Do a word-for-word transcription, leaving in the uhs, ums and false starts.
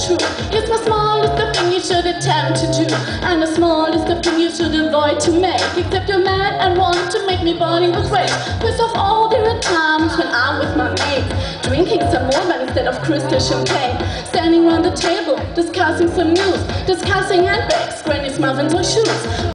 true. Yes, my small is the thing you should attempt to do, and the small is the thing you should avoid to make. Except you're mad and want to make me burning with rage. First of all, there are times when I'm with my mates, drinking some more wine instead of crystal champagne, standing around the table, discussing some news, discussing handbags, granny's muffins or shoes.